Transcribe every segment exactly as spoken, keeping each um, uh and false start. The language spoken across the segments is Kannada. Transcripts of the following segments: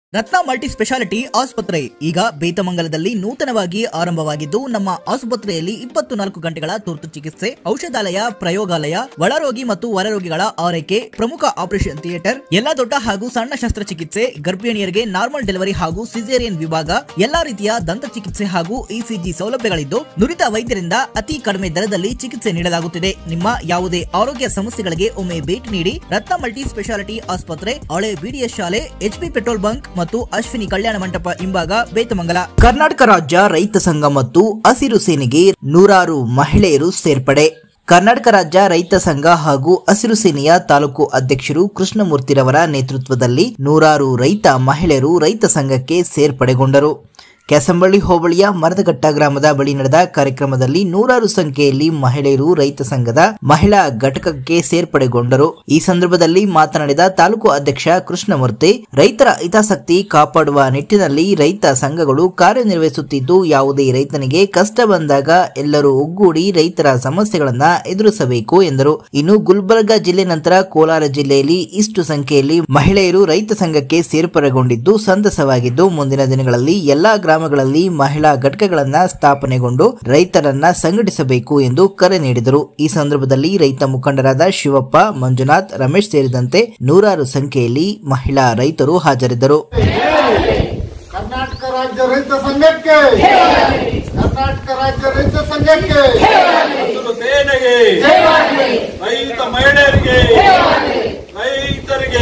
ರತ್ನ ಮಲ್ಟಿ ಸ್ಪೆಷಾಲಿಟಿ ಆಸ್ಪತ್ರೆ ಈಗ ಬೇತಮಂಗಲದಲ್ಲಿ ನೂತನವಾಗಿ ಆರಂಭವಾಗಿದ್ದು, ನಮ್ಮ ಆಸ್ಪತ್ರೆಯಲ್ಲಿ ಇಪ್ಪತ್ತು ನಾಲ್ಕು ಗಂಟೆಗಳ ತುರ್ತು ಚಿಕಿತ್ಸೆ, ಔಷಧಾಲಯ, ಪ್ರಯೋಗಾಲಯ, ಒಳರೋಗಿ ಮತ್ತು ಹೊರರೋಗಿಗಳ ಆರೈಕೆ, ಪ್ರಮುಖ ಆಪರೇಷನ್ ಥಿಯೇಟರ್, ಎಲ್ಲಾ ದೊಡ್ಡ ಹಾಗೂ ಸಣ್ಣ ಶಸ್ತ್ರಚಿಕಿತ್ಸೆ, ಗರ್ಭಿಣಿಯರಿಗೆ ನಾರ್ಮಲ್ ಡೆಲಿವರಿ ಹಾಗೂ ಸಿಸೇರಿಯನ್ ವಿಭಾಗ, ಎಲ್ಲಾ ರೀತಿಯ ದಂತ ಚಿಕಿತ್ಸೆ ಹಾಗೂ ಇಸಿಜಿ ಸೌಲಭ್ಯಗಳಿದ್ದು, ನುರಿತ ವೈದ್ಯರಿಂದ ಅತಿ ಕಡಿಮೆ ದರದಲ್ಲಿ ಚಿಕಿತ್ಸೆ ನೀಡಲಾಗುತ್ತಿದೆ. ನಿಮ್ಮ ಯಾವುದೇ ಆರೋಗ್ಯ ಸಮಸ್ಯೆಗಳಿಗೆ ಒಮ್ಮೆ ಭೇಟಿ ನೀಡಿ. ರತ್ನ ಮಲ್ಟಿ ಸ್ಪೆಷಾಲಿಟಿ ಆಸ್ಪತ್ರೆ, ಹಳೆ ಬಿಡಿಎಸ್ ಶಾಲೆ, ಎಚ್ಪಿ ಪೆಟ್ರೋಲ್ ಬಂಕ್ ಮತ್ತು ಅಶ್ವಿನಿ ಕಲ್ಯಾಣ ಮಂಟಪ ಹಿಂಭಾಗ, ಬೇತಮಂಗಲ. ಕರ್ನಾಟಕ ರಾಜ್ಯ ರೈತ ಸಂಘ ಮತ್ತು ಹಸಿರು ಸೇನೆಗೆ ನೂರಾರು ಮಹಿಳೆಯರು ಸೇರ್ಪಡೆ. ಕರ್ನಾಟಕ ರಾಜ್ಯ ರೈತ ಸಂಘ ಹಾಗೂ ಹಸಿರು ಸೇನೆಯ ತಾಲೂಕು ಅಧ್ಯಕ್ಷರು ಕೃಷ್ಣಮೂರ್ತಿರವರ ನೇತೃತ್ವದಲ್ಲಿ ನೂರಾರು ರೈತ ಮಹಿಳೆಯರು ರೈತ ಸಂಘಕ್ಕೆ ಸೇರ್ಪಡೆಗೊಂಡರು. ಕ್ಯಾಸಂಬಳ್ಳಿ ಹೋಬಳಿಯ ಮರದಘಟ್ಟ ಗ್ರಾಮದ ಬಳಿ ನಡೆದ ಕಾರ್ಯಕ್ರಮದಲ್ಲಿ ನೂರಾರು ಸಂಖ್ಯೆಯಲ್ಲಿ ಮಹಿಳೆಯರು ರೈತ ಸಂಘದ ಮಹಿಳಾ ಘಟಕಕ್ಕೆ ಸೇರ್ಪಡೆಗೊಂಡರು. ಈ ಸಂದರ್ಭದಲ್ಲಿ ಮಾತನಾಡಿದ ತಾಲೂಕು ಅಧ್ಯಕ್ಷ ಕೃಷ್ಣಮೂರ್ತಿ, ರೈತರ ಹಿತಾಸಕ್ತಿ ಕಾಪಾಡುವ ನಿಟ್ಟಿನಲ್ಲಿ ರೈತ ಸಂಘಗಳು ಕಾರ್ಯನಿರ್ವಹಿಸುತ್ತಿದ್ದು, ಯಾವುದೇ ರೈತನಿಗೆ ಕಷ್ಟ ಬಂದಾಗ ಎಲ್ಲರೂ ಒಗ್ಗೂಡಿ ರೈತರ ಸಮಸ್ಯೆಗಳನ್ನ ಎದುರಿಸಬೇಕು ಎಂದರು. ಇನ್ನು ಗುಲ್ಬರ್ಗಾ ಜಿಲ್ಲೆ ನಂತರ ಕೋಲಾರ ಜಿಲ್ಲೆಯಲ್ಲಿ ಇಷ್ಟು ಸಂಖ್ಯೆಯಲ್ಲಿ ಮಹಿಳೆಯರು ರೈತ ಸಂಘಕ್ಕೆ ಸೇರ್ಪಡೆಗೊಂಡಿದ್ದು ಸಂತಸವಾಗಿದ್ದು, ಮುಂದಿನ ದಿನಗಳಲ್ಲಿ ಎಲ್ಲಾ ಗ್ರಾಮಗಳಲ್ಲಿ ಮಹಿಳಾ ಘಟಕಗಳನ್ನ ಸ್ಥಾಪನೆಗೊಂಡು ರೈತರನ್ನ ಸಂಘಟಿಸಬೇಕು ಎಂದು ಕರೆ ನೀಡಿದರು. ಈ ಸಂದರ್ಭದಲ್ಲಿ ರೈತ ಮುಖಂಡರಾದ ಶಿವಪ್ಪ, ಮಂಜುನಾಥ್, ರಮೇಶ್ ಸೇರಿದಂತೆ ನೂರಾರು ಸಂಖ್ಯೆಯಲ್ಲಿ ಮಹಿಳಾ ರೈತರು ಹಾಜರಿದ್ದರು. ಕರ್ನಾಟಕ ರಾಜ್ಯ ರೈತ ಸಂಘಕ್ಕೆ, ಕರ್ನಾಟಕ ರಾಜ್ಯ ರೈತ ಸಂಘಕ್ಕೆ, ಸೇನೆಗೆ, ರೈತ ಮಹಿಳೆಯರಿಗೆ, ರೈತರಿಗೆ,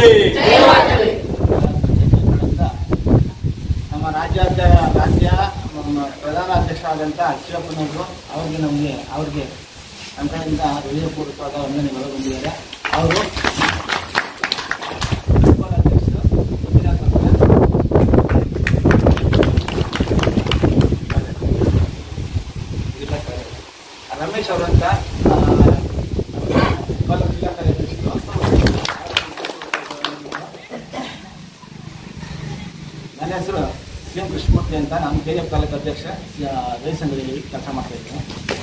ನಮ್ಮ ರಾಜ್ಯಾಧ್ಯ ರಾಜ್ಯ ಪ್ರಧಾನ ಅಧ್ಯಕ್ಷ ಆದಂಥ ಅಕ್ಷಯಪ್ಪನವರು ಅವ್ರಿಗೆ ನಮಗೆ ಅವ್ರಿಗೆ ನಮ್ಮ ಕಡೆಯಿಂದ ಹೃದಯಪೂರ್ವಕವಾದ ವಂದನೆಗಳು ಬಂದಿದ್ದಾರೆ. ಅವರು ರಮೇಶ್ ಅವರಂತ ಜಿಲ್ಲಾ ಕಾರ್ಯದರ್ಶಿಗಳು. ನನ್ನ ಹೆಸರು ಸಿ ಎಂ ಕೃಷ್ಣಮೂರ್ತಿ ಅಂತ. ನಾನು ಕೆ ಎಫ್ ತಾಲೂಕು ಅಧ್ಯಕ್ಷ, ರೈತ ಸಂಘದಲ್ಲಿ ಕೆಲಸ ಮಾಡ್ತಾ ಇದ್ದೇನೆ.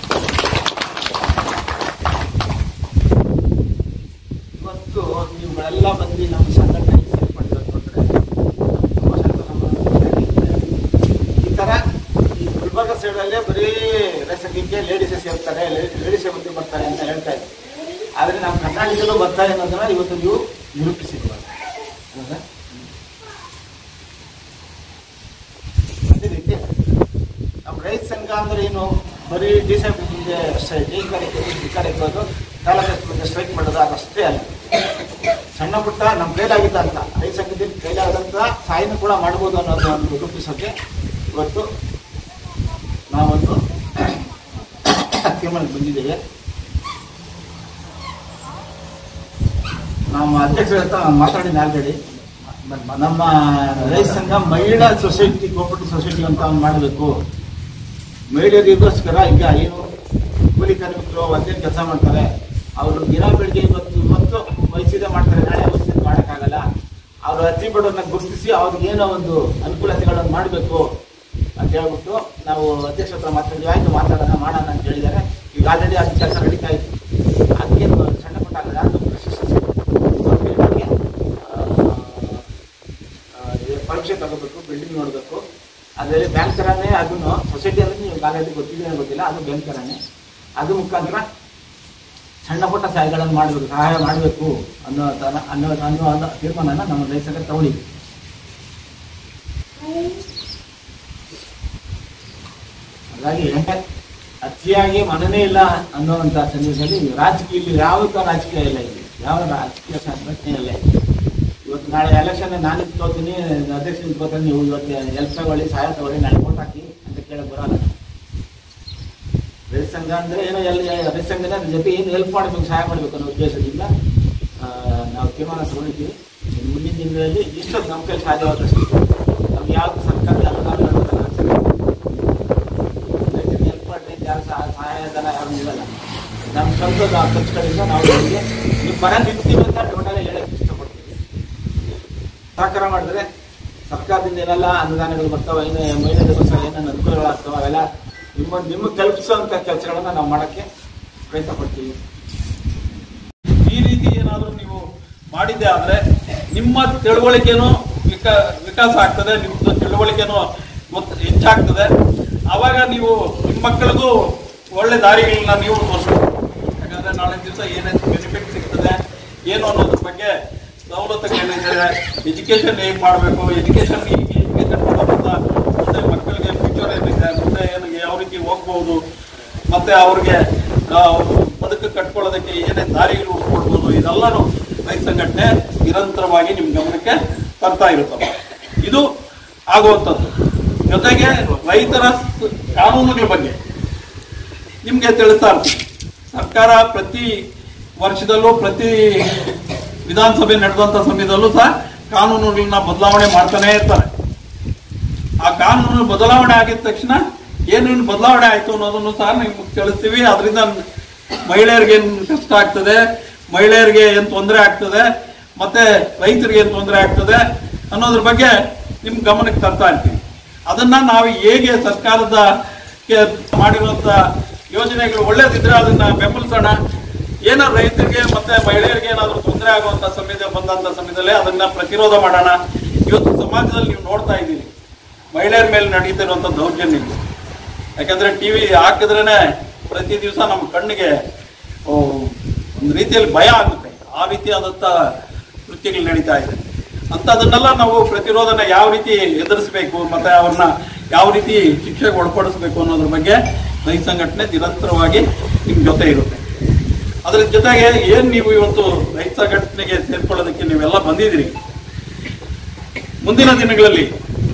ಇವತ್ತು ನೀವುಗಳೆಲ್ಲ ಬಂದು ನಮ್ಮ ಸಂಘಟನೆಗೆ ಸೇರ್ಪಡಿರೋದು ಅಂದರೆ ತುಂಬ ಸಂತೋಷ. ಈ ಥರ ಈ ಗುಲ್ಬರ್ಗ ಸೈಡಲ್ಲೇ ಬರೀ ರೈತ ಸಂಘಕ್ಕೆ ಲೇಡೀಸೇ ಸೇರ್ತಾರೆ, ಲೇಡೀಸೇ ಬಂದು ಬರ್ತಾರೆ ಅಂತ ಹೇಳ್ತಾ ಇದ್ದಾರೆ. ಆದರೆ ನಮ್ಮ ಕರ್ನಾಟಕದಲ್ಲೂ ಬರ್ತಾರೆ ಅನ್ನೋದನ್ನ ಇವತ್ತು ನೀವು ನಿರೂಪಿಸಿದ್ದೀರ. ಅದೇ ರೀತಿ ನಮ್ಮ ರೈತ ಸಂಘ ಅಂದ್ರೆ ಏನು, ಬರೀ ಡಿ ಸಿ ಮುಂದೆ ಕಾರ್ಯಕ್ರಮ ತಾಲೂಕು ಸ್ಟ್ರೈಕ್ ಮಾಡೋದು ಅದಷ್ಟೇ ಅಲ್ಲ. ಸಣ್ಣ ಪುಟ್ಟ ನಮ್ಮ ಕೈಲಾಗಿದ್ದ ಅಂತ ರೈತ ಸಂಘದಲ್ಲಿ ಕೈಲಾಗದಂಥ ಸಹಾಯನೂ ಕೂಡ ಮಾಡ್ಬೋದು ಅನ್ನೋದು ಒಂದು ರೂಪಿಸೋಕ್ಕೆ ಇವತ್ತು ನಾವೊಂದು ತೀರ್ಮಾನಕ್ಕೆ ಬಂದಿದ್ದೇವೆ. ನಮ್ಮ ಅಧ್ಯಕ್ಷರ ಹತ್ರ ಮಾತಾಡಿದ ಆಲ್ರೆಡಿ ನಮ್ಮ ರೈತ ಸಂಘ ಮಹಿಳಾ ಸೊಸೈಟಿ, ಕೋಪರೇಟಿವ್ ಸೊಸೈಟಿ ಅಂತ ಒಂದು ಮಾಡಬೇಕು. ಮಹಿಳೆಯರಿಗೋಸ್ಕರ ಈಗ ಏನು ಕೂಲಿ ಕಾರ್ಮಿಕರು ಒಂದೇ ಕೆಲಸ ಮಾಡ್ತಾರೆ, ಅವರು ದಿನ ಬೆಳಿಗ್ಗೆ ಇವತ್ತು ಇವತ್ತು ವಯಸ್ಸಿದೆ ಮಾಡ್ತಾರೆ, ನಾಳೆ ವಯಸ್ಸಿದೆ ಮಾಡೋಕ್ಕಾಗಲ್ಲ. ಅವರು ಅತಿ ಬಡವರನ್ನ ಗುರುತಿಸಿ ಅವ್ರಿಗೆ ಏನೋ ಒಂದು ಅನುಕೂಲತೆಗಳನ್ನು ಮಾಡಬೇಕು ಅಂತ ಹೇಳ್ಬಿಟ್ಟು ನಾವು ಅಧ್ಯಕ್ಷರ ಹತ್ರ ಮಾತಾಡಿದ್ವಿ. ಆಯ್ತು ಮಾತಾಡೋಣ ಮಾಡೋಣ ಅಂತ ಹೇಳಿದ್ದಾರೆ. ಈಗ ಆಲ್ರೆಡಿ ಅದು ಕೆಲಸ ನಡೀತಾ ಇತ್ತು. ಅದಕ್ಕೇನು ಸಣ್ಣ ಪುಟ್ಟ ಆಗಲ್ಲ, ಅದು ಪರೀಕ್ಷೆ ತಗೋಬೇಕು, ಬಿಲ್ಡಿಂಗ್ ನೋಡಬೇಕು. ಅದರಲ್ಲಿ ಬ್ಯಾಂಕ್ ಥರನೇ ಅದನ್ನು ಸೊಸೈಟಿ ಅಂದರೆ ನೀವು ಆಲ್ರೆಡಿ ಗೊತ್ತಿದೆ ಗೊತ್ತಿಲ್ಲ, ಅದು ಬ್ಯಾಂಕ್ ಥರನೇ. ಅದು ಮುಖಾಂತರ ಸಣ್ಣ ಪುಟ್ಟ ಸಹಾಯಗಳನ್ನು ಮಾಡಬೇಕು, ಸಹಾಯ ಮಾಡಬೇಕು ಅನ್ನೋ ಥರ ಅನ್ನೋ ಅನ್ನೋ ಅನ್ನೋ ತೀರ್ಮಾನನ ನಮ್ಮ ರೈತ ಸಂಘ ತಗೊಂಡಿದ್ವಿ. ಹಾಗಾಗಿ ಅತಿಯಾಗಿ ಮನನೇ ಇಲ್ಲ ಅನ್ನೋವಂಥ ಸನ್ನಿವೇಶದಲ್ಲಿ ರಾಜಕೀಯ ಯಾವ ರಾಜಕೀಯ ಇಲ್ಲ, ಇಲ್ಲಿ ಯಾವ ರಾಜಕೀಯ ಸಂಘಟನೆ ಇಲ್ಲ. ಇವತ್ತು ನಾಳೆ ಎಲೆಕ್ಷನ್ ನಾನು ನಿಂತ್ಕೋತೀನಿ, ಅಧ್ಯಕ್ಷ ನಿಂತ್ಕೋತೀನಿ, ನೀವು ಇವತ್ತು ಎಲ್ಪ್ ತಗೊಳ್ಳಿ, ಸಹಾಯ ತಗೊಳ್ಳಿ, ನಾಳೆ ವೋಟ್ ಹಾಕಿ ಅಂತ ಕೇಳಕ್ಕೆ ಬರೋಲ್ಲ. ರೈತ ಸಂಘ ಅಂದರೆ ಏನೋ ಎಲ್ಲಿ ರೈತ ಸಂಘದ ಜೊತೆ ಏನು ಹೆಲ್ಪ್ ಮಾಡಬೇಕು, ಸಹಾಯ ಮಾಡಬೇಕು ಅನ್ನೋ ಉದ್ದೇಶದಿಂದ ನಾವು ತೀರ್ಮಾನ ತಗೊಂಡಿದ್ದೀವಿ. ಮುಂದಿನ ದಿನಗಳಲ್ಲಿ ಇಷ್ಟೊಂದು ನಮ್ಮ ಕೈಲಿ ಸಾಧ್ಯವಾದಷ್ಟು ನಮ್ಗೆ ಯಾವುದು ಸರ್ಕಾರ ರೈತರಿಗೆ ಹೆಲ್ಪ್ ಮಾಡಿ ಯಾರು ಸಹಾಯಧನ ಯಾರು ನೀಡಲ್ಲ. ನಮ್ಮ ಸ್ವಂತ ಖರ್ಚುಗಳಿಂದ ನಾವು ನಿಮಗೆ ನೀವು ಪರ ನಿಲ್ತೀವಿ ಅಂತ ಟೋಟಲ್ ಹೇಳಕ್ಕೆ ಇಷ್ಟಪಡ್ತೀವಿ. ಸಹಕಾರ ಮಾಡಿದ್ರೆ ಸರ್ಕಾರದಿಂದ ಏನೆಲ್ಲ ಅನುದಾನಗಳು ಬರ್ತಾವೆ, ಏನು ಮಹಿಳೆಯರಿಗೋಸ್ಕರ ಏನೇನು ಅನುಕೂಲಗಳಾಗ್ತಾವೆ ಅವೆಲ್ಲ ನಿಮ್ಮ ನಿಮಗೆ ತಲುಪಿಸುವಂಥ ಕೆಲಸಗಳನ್ನ ನಾವು ಮಾಡೋಕ್ಕೆ ಪ್ರಯತ್ನ ಪಡ್ತೀವಿ. ಈ ರೀತಿ ಏನಾದರೂ ನೀವು ಮಾಡಿದ್ದೆ ಆದರೆ ನಿಮ್ಮ ತಿಳುವಳಿಕೆನೂ ವಿಕ ವಿಕಾಸ ಆಗ್ತದೆ, ನಿಮ್ದು ತಿಳುವಳಿಕೆನೂ ಗೊತ್ತು ಹೆಚ್ಚಾಗ್ತದೆ. ಆವಾಗ ನೀವು ನಿಮ್ಮ ಮಕ್ಕಳಿಗೂ ಒಳ್ಳೆ ದಾರಿಗಳನ್ನ ನೀವು ತೋರಿಸ್ಬೇಕು. ಯಾಕಂದರೆ ನಾಳೆ ದಿವಸ ಏನೇನು ಬೆನಿಫಿಟ್ ಸಿಗ್ತದೆ ಏನು ಅನ್ನೋದ್ರ ಬಗ್ಗೆ ಸವಲತ್ತುಗಳೇನಿದೆ, ಎಜುಕೇಷನ್ ಹೇಗೆ ಮಾಡಬೇಕು, ಎಜುಕೇಷನ್ ಹೀಗೆ ಎಜುಕೇಷನ್ ಮಾಡೋದ್ರಿಂದ ಮುಂದೆ ಮಕ್ಕಳಿಗೆ ಫ್ಯೂಚರ್ ಏನಿದೆ, ಮುಂದೆ ಏನು ಯಾವ ರೀತಿ ಹೋಗ್ಬೋದು, ಮತ್ತು ಅವ್ರಿಗೆ ಬದುಕು ಕಟ್ಕೊಳ್ಳೋದಕ್ಕೆ ಏನೇನು ದಾರಿಗಳು ಹುಡ್ಕೊಡ್ಬೋದು, ಇದೆಲ್ಲನೂ ರೈತ ಸಂಘಟನೆ ನಿರಂತರವಾಗಿ ನಿಮ್ಮ ಗಮನಕ್ಕೆ ತರ್ತಾ ಇರುತ್ತವೆ. ಇದು ಆಗುವಂಥದ್ದು. ಜೊತೆಗೆ ರೈತರ ಕಾನೂನುಗಳ ಬಗ್ಗೆ ನಿಮಗೆ ತಿಳಿಸ್ತಾ ಇರ್ತೀವಿ. ಸರ್ಕಾರ ಪ್ರತಿ ವರ್ಷದಲ್ಲೂ ಪ್ರತಿ ವಿಧಾನಸಭೆ ನಡೆದಂಥ ಸಮಯದಲ್ಲೂ ಸಹ ಕಾನೂನುಗಳನ್ನ ಬದಲಾವಣೆ ಮಾಡ್ತಾನೆ ಇರ್ತಾರೆ. ಆ ಕಾನೂನು ಬದಲಾವಣೆ ಆಗಿದ ತಕ್ಷಣ ಏನೇನು ಬದಲಾವಣೆ ಆಯಿತು ಅನ್ನೋದನ್ನು ಸಹ ನಿಮ್ಗೆ ತಿಳಿಸ್ತೀವಿ. ಅದರಿಂದ ಮಹಿಳೆಯರಿಗೆ ಏನು ಕಷ್ಟ ಆಗ್ತದೆ, ಮಹಿಳೆಯರಿಗೆ ಏನು ತೊಂದರೆ ಆಗ್ತದೆ, ಮತ್ತೆ ರೈತರಿಗೆ ಏನು ತೊಂದರೆ ಆಗ್ತದೆ ಅನ್ನೋದ್ರ ಬಗ್ಗೆ ನಿಮ್ಮ ಗಮನಕ್ಕೆ ತರ್ತಾ ಇರ್ತೀವಿ. ಅದನ್ನ ನಾವು ಹೇಗೆ ಸರ್ಕಾರದ ಮಾಡಿರುವಂಥ ಯೋಜನೆಗಳು ಒಳ್ಳೇದಿದ್ರೆ ಅದನ್ನ ಬೆಂಬಲಿಸೋಣ. ಏನೋ ರೈತರಿಗೆ ಮತ್ತೆ ಮಹಿಳೆಯರಿಗೆ ಏನಾದರೂ ತೊಂದರೆ ಆಗುವಂಥ ಸಮಯದಲ್ಲಿ ಬಂದಂಥ ಸಮಯದಲ್ಲೇ ಅದನ್ನ ಪ್ರತಿರೋಧ ಮಾಡೋಣ. ಇವತ್ತು ಸಮಾಜದಲ್ಲಿ ನೀವು ನೋಡ್ತಾ ಇದ್ದೀರಿ ಮಹಿಳೆಯರ ಮೇಲೆ ನಡೀತಿರುವಂಥ ದೌರ್ಜನ್ಯ. ಯಾಕಂದ್ರೆ ಟಿ ವಿ ಹಾಕಿದ್ರೇನೆ ಪ್ರತಿ ದಿವಸ ನಮ್ಮ ಕಣ್ಣಿಗೆ ಒಂದು ರೀತಿಯಲ್ಲಿ ಭಯ ಆಗುತ್ತೆ. ಆ ರೀತಿಯಾದಂಥ ಕೃತ್ಯಗಳು ನಡೀತಾ ಇದೆ. ಅಂಥದನ್ನೆಲ್ಲ ನಾವು ಪ್ರತಿರೋಧನ ಯಾವ ರೀತಿ ಎದುರಿಸಬೇಕು ಮತ್ತೆ ಅವ್ರನ್ನ ಯಾವ ರೀತಿ ಶಿಕ್ಷೆಗೆ ಒಳಪಡಿಸ್ಬೇಕು ಅನ್ನೋದ್ರ ಬಗ್ಗೆ ರೈತ ಸಂಘಟನೆ ನಿರಂತರವಾಗಿ ನಿಮ್ಮ ಜೊತೆ ಇರುತ್ತೆ. ಅದ್ರ ಜೊತೆಗೆ ಏನು ನೀವು ಇವತ್ತು ರೈತ ಸಂಘಟನೆಗೆ ಸೇರ್ಕೊಳ್ಳೋದಕ್ಕೆ ನೀವೆಲ್ಲ ಬಂದಿದ್ದೀರಿ, ಮುಂದಿನ ದಿನಗಳಲ್ಲಿ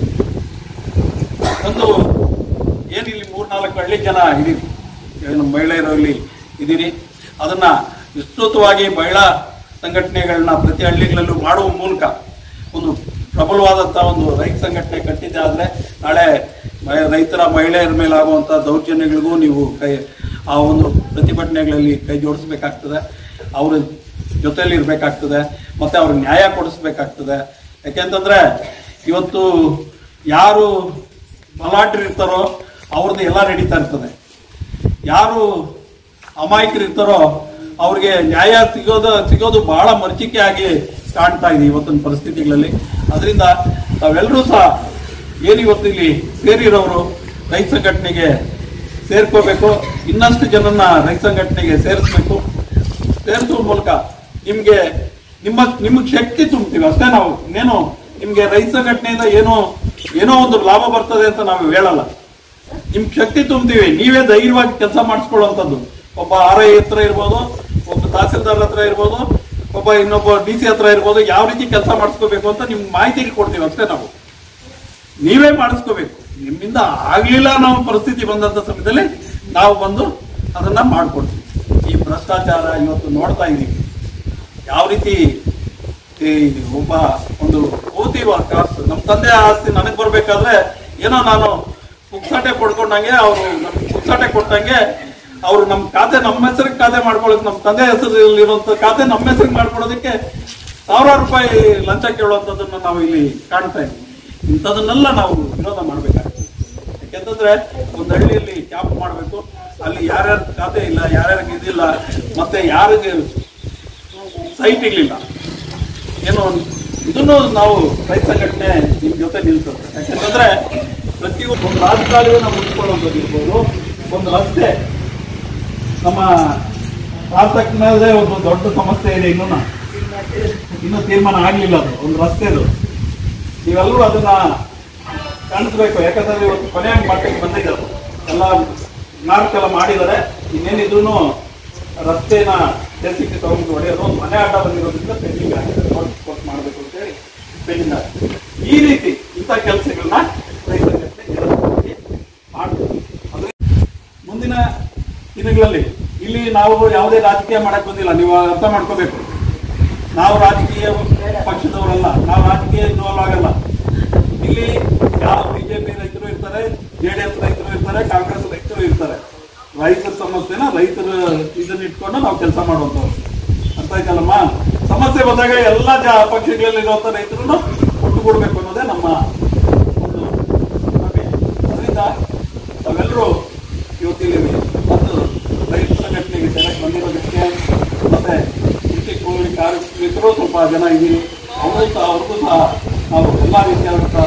ಒಂದು ಏನು ಇಲ್ಲಿ ಮೂರ್ನಾಲ್ಕು ಹಳ್ಳಿ ಜನ ಇದೀರಿ, ಏನು ಮಹಿಳೆಯರಲ್ಲಿ ಇದ್ದೀರಿ, ಅದನ್ನ ವಿಸ್ತೃತವಾಗಿ ಮಹಿಳಾ ಸಂಘಟನೆಗಳನ್ನ ಪ್ರತಿ ಹಳ್ಳಿಗಳಲ್ಲೂ ಮಾಡುವ ಮೂಲಕ ಒಂದು ಪ್ರಬಲವಾದಂಥ ಒಂದು ರೈತ ಸಂಘಟನೆ ಕಟ್ಟಿದ್ದೆ ಆದರೆ ನಾಳೆ ರೈತರ ಮಹಿಳೆಯರ ಮೇಲೆ ಆಗುವಂಥ ದೌರ್ಜನ್ಯಗಳಿಗೂ ನೀವು ಕೈ ಆ ಒಂದು ಪ್ರತಿಭಟನೆಗಳಲ್ಲಿ ಕೈ ಜೋಡಿಸ್ಬೇಕಾಗ್ತದೆ, ಅವ್ರ ಜೊತೆಯಲ್ಲಿ ಇರಬೇಕಾಗ್ತದೆ, ಮತ್ತು ಅವ್ರಿಗೆ ನ್ಯಾಯ ಕೊಡಿಸ್ಬೇಕಾಗ್ತದೆ. ಯಾಕೆಂತಂದರೆ ಇವತ್ತು ಯಾರು ಬಲಾಢ್ಯರು ಇರ್ತಾರೋ ಅವ್ರದ್ದು ಎಲ್ಲ ನಡೀತಾ ಇರ್ತದೆ, ಯಾರು ಅಮಾಯಕರು ಇರ್ತಾರೋ ಅವ್ರಿಗೆ ನ್ಯಾಯ ಸಿಗೋದು ಸಿಗೋದು ಬಹಳ ಮರ್ಚಿಕೆ ಆಗಿ ಕಾಣ್ತಾ ಇದೆ ಇವತ್ತಿನ ಪರಿಸ್ಥಿತಿಗಳಲ್ಲಿ. ಅದರಿಂದ ತಾವೆಲ್ಲರೂ ಸಹ ಏನು ಇವತ್ತು ಇಲ್ಲಿ ಸೇರಿರೋರು ರೈತ ಸಂಘಟನೆಗೆ ಸೇರ್ಕೋಬೇಕು, ಇನ್ನಷ್ಟು ಜನನ್ನ ರೈತ ಸಂಘಟನೆಗೆ ಸೇರಿಸ್ಬೇಕು. ಸೇರಿಸುವ ಮೂಲಕ ನಿಮಗೆ ನಿಮ್ಮ ನಿಮಗೆ ಶಕ್ತಿ ತುಂಬ್ತೀವಿ ಅಷ್ಟೇ. ನಾವು ಇನ್ನೇನು ನಿಮಗೆ ರೈತ ಸಂಘಟನೆಯಿಂದ ಏನೋ ಏನೋ ಒಂದು ಲಾಭ ಬರ್ತದೆ ಅಂತ ನಾವು ಹೇಳಲ್ಲ. ನಿಮ್ಗೆ ಶಕ್ತಿ ತುಂಬ್ತೀವಿ, ನೀವೇ ಧೈರ್ಯವಾಗಿ ಕೆಲಸ ಮಾಡಿಸ್ಕೊಳ್ಳುವಂಥದ್ದು. ಒಬ್ಬ ಆರ್ ಐ ಹತ್ರ ಇರ್ಬೋದು, ಒಬ್ಬ ತಹಸೀಲ್ದಾರ್ ಹತ್ರ ಇರ್ಬೋದು, ಒಬ್ಬ ಇನ್ನೊಬ್ಬ ಡಿ ಸಿ ಹತ್ರ ಇರ್ಬೋದು, ಯಾವ ರೀತಿ ಕೆಲಸ ಮಾಡಿಸ್ಕೋಬೇಕು ಅಂತ ನಿಮ್ಗೆ ಮಾಹಿತಿ ಕೊಡ್ತೀವಿ ಅಷ್ಟೇ. ನಾವು ನೀವೇ ಮಾಡಿಸ್ಕೋಬೇಕು. ನಿಮ್ಮಿಂದ ಆಗ್ಲಿಲ್ಲ ನಾವು ಪರಿಸ್ಥಿತಿ ಬಂದಂತ ಸಮಯದಲ್ಲಿ ನಾವು ಬಂದು ಅದನ್ನ ಮಾಡ್ಕೊಡ್ತೀವಿ. ಈ ಭ್ರಷ್ಟಾಚಾರ ಇವತ್ತು ನೋಡ್ತಾ ಇದ್ದೀವಿ ಯಾವ ರೀತಿ. ಒಬ್ಬ ಒಂದು ಕೋತಿ ಕಾಸು ನಮ್ಮ ತಂದೆ ಆಸ್ತಿ ನನಗೆ ಬರ್ಬೇಕಾದ್ರೆ ಏನೋ ನಾನು ಪುಕ್ಸಾಟೆ ಪಡ್ಕೊಂಡಂಗೆ ಅವರು ನಮ್ಗೆ ಪುಕ್ಸಾಟೆ ಕೊಟ್ಟಂಗೆ ಅವರು ನಮ್ಮ ಖಾತೆ ನಮ್ಮ ಹೆಸರಿಗೆ ಖಾತೆ ಮಾಡ್ಕೊಳ್ಳೋಕೆ, ನಮ್ಮ ತಂದೆ ಹೆಸರಲ್ಲಿರುವಂತ ಖಾತೆ ನಮ್ಮ ಹೆಸರಿಗೆ ಮಾಡ್ಕೊಳ್ಳೋದಕ್ಕೆ ಸಾವಿರಾರು ರೂಪಾಯಿ ಲಂಚ ಕೇಳುವಂಥದ್ದನ್ನ ನಾವು ಇಲ್ಲಿ ಕಾಣ್ತಾ ಇದ್ದೀವಿ. ಇಂಥದನ್ನೆಲ್ಲ ನಾವು ವಿರೋಧ ಮಾಡ್ಬೇಕಾಗ್ತದೆ. ಯಾಕೆಂತಂದ್ರೆ ಒಂದು ಹಳ್ಳಿಯಲ್ಲಿ ಕ್ಯಾಂಪ್ ಮಾಡಬೇಕು, ಅಲ್ಲಿ ಯಾರ್ಯಾರ ಖಾತೆ ಇಲ್ಲ, ಯಾರ್ಯಾರಿಗೆ ಇದಿಲ್ಲ, ಮತ್ತೆ ಯಾರಿಗೆ ಸೈಟ್ ಇರ್ಲಿಲ್ಲ, ಏನೋ ಇದನ್ನು ನಾವು ರೈತ ಸಂಘಟನೆ ನಿಮ್ ಜೊತೆ ನಿಲ್ತದೆ. ಯಾಕೆಂತಂದ್ರೆ ಪ್ರತಿಯೊಂದು ಒಂದು ರಾಜಕಾಲುವೆನ ಮುಗಿಸ್ಕೊಳ್ಳೋದಿರ್ಬೋದು, ಒಂದು ರಸ್ತೆ ನಮ್ಮ ರಾಜಕೀಯದೇ ಒಂದು ದೊಡ್ಡ ಸಮಸ್ಯೆ ಇದೆ. ಇನ್ನೂ ಇನ್ನೂ ತೀರ್ಮಾನ ಆಗ್ಲಿಲ್ಲ ಅದು ಒಂದು ರಸ್ತೆದು. ನೀವೆಲ್ಲರೂ ಅದನ್ನ ಕಾಣಿಸ್ಬೇಕು. ಯಾಕಂದ್ರೆ ಇವತ್ತು ಕೊನೆಯಾಗಿ ಮಾಡಕ್ಕೆ ಬಂದಿದ್ದಾರೆ, ಎಲ್ಲ ನಾಲ್ಕೆಲ್ಲ ಮಾಡಿದ್ದಾರೆ. ಇನ್ನೇನಿದ್ರು ರಸ್ತೆನ ಜೆಸಿಬಿ ತಗೊಂಡು ಹೊಡೆಯೋದು, ಮನೆ ಆಟ ಬಂದಿರೋದ್ರಿಂದ ಪೆಂಡಿಂಗ್ ಆಗಿದೆ, ನೋಟಿಸ್ ಮಾಡಬೇಕು ಅಂತೇಳಿ ಪೆಂಡಿಂಗ್ ಆಗಿದೆ. ಈ ರೀತಿ ಇಂಥ ಕೆಲಸಗಳನ್ನ ರೈತ ಸಂಘಟನೆ ಮಾಡ್ತೀವಿ. ಅಂದ್ರೆ ಮುಂದಿನ ದಿನಗಳಲ್ಲಿ ಇಲ್ಲಿ ನಾವು ಯಾವುದೇ ರಾಜಕೀಯ ಮಾಡಕ್ ಬಂದಿಲ್ಲ, ನೀವು ಅರ್ಥ ಮಾಡ್ಕೋಬೇಕು. ನಾವು ರಾಜಕೀಯ ಪಕ್ಷದವರಲ್ಲ, ನಾವು ರಾಜಕೀಯ ಇನ್ವಾಲ್ವ್ ಆಗಲ್ಲ. ಇಲ್ಲಿ ಯಾವ ಬಿಜೆಪಿ ರೈತರು ಇರ್ತಾರೆ, ಜೆ ಡಿ ಎಸ್ ರೈತರು ಇರ್ತಾರೆ, ಕಾಂಗ್ರೆಸ್ ರೈತರು ಇರ್ತಾರೆ. ರೈತರ ಸಮಸ್ಯೆನ ರೈತರ ಇದನ್ನ ಇಟ್ಕೊಂಡು ನಾವು ಕೆಲಸ ಮಾಡುವಂಥವ್ರು. ಅರ್ಥ ಆಯ್ತಲ್ಲಮ್ಮ? ಸಮಸ್ಯೆ ಬಂದಾಗ ಎಲ್ಲ ಜ ಪಕ್ಷಗಳಲ್ಲಿ ಇರುವಂಥ ರೈತರನ್ನು ಒಟ್ಟುಗೂಡಬೇಕು ಅನ್ನೋದೇ ನಮ್ಮ ಒಂದು ನಮಗೆ. ಅದರಿಂದ ನಾವೆಲ್ಲರೂ ಇವತ್ತಿಲ್ಲಿ ಮತ್ತು ರೈತ ಸಂಘಟನೆಗೆ ಸೇರಕ್ಕೆ ಬಂದಿರೋದಕ್ಕೆ ಮತ್ತೆ ಕೃಷಿ ಕೂಲಿ ಕಾರ್ಮಿಕರು ಸ್ವಲ್ಪ ಜನ ಇದ್ದೀವಿ. ಅವರು ಸಹ ಅವ್ರಿಗೂ ಸಹ ನಾವು ಎಲ್ಲ ರೀತಿಯಾದಂಥ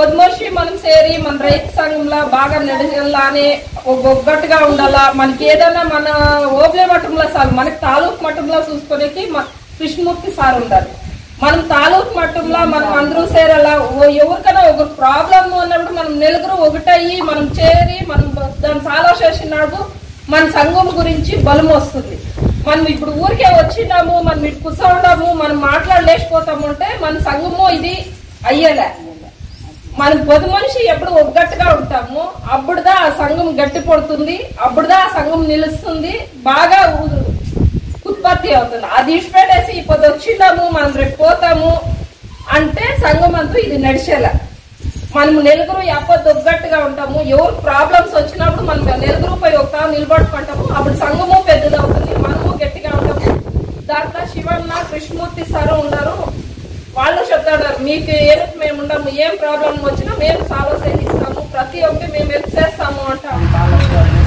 పొద్దుమర్చి మనం సేరి మన రైతు సంఘంలో బాగా నడిచాలని ఒగ్గట్టుగా ఉండాలా. మనకి ఏదైనా మన ఓబ్లే మఠంలో సార్ మనకి తాలూకు మఠంలో చూసుకునేకి కృష్ణమూర్తి సార్ ఉండాలి. మనం తాలూకు మట్టంలో మనం అందరూ సేరాలా. ఎవరికైనా ఒక ప్రాబ్లం ఉన్నప్పుడు మనం నలుగురు ఒకటయ్యి మనం చేరి మనం దాన్ని సాల్వ్ చేసినాడు మన సంఘం గురించి బలం వస్తుంది. మనం ఇప్పుడు ఊరికే వచ్చినాము, మనం ఇటు కూర్చోండాము, మనం మాట్లాడలేకపోతాము అంటే మన సంఘము ఇది అయ్యేలే. మనం పొద్దు మనిషి ఎప్పుడు ఒగ్గట్టుగా ఉంటాము, అప్పుడుదా ఆ సంఘం గట్టి పడుతుంది, అప్పుడుదా ఆ సంఘం నిలుస్తుంది, బాగా ఉత్పత్తి అవుతుంది. అది ఇష్టపెట్టేసి ఇప్పుడు వచ్చినాము మనం రేపు పోతాము అంటే సంఘం అంతా ఇది నడిచేలా. మనం నలుగురు ఎప్పటి ఒగ్గట్టుగా ఉంటాము, ఎవరు ప్రాబ్లమ్స్ వచ్చినప్పుడు మనం నలుగురు పై ఒక నిలబడుకుంటాము, అప్పుడు సంఘము పెద్దదవుతుంది, మనము గట్టిగా ఉంటాము. దాంట్లో శివన్న కృష్ణమూర్తి సార్ ఉన్నారు, వాళ్ళు చెప్తాడు మీకు ఏం మేము ఉండము, ఏం ప్రాబ్లం వచ్చినా మేము సాల్వ్ చేయిస్తాము, ప్రతి ఒక్కటి మేము హెల్ప్ చేస్తాము అంటాము.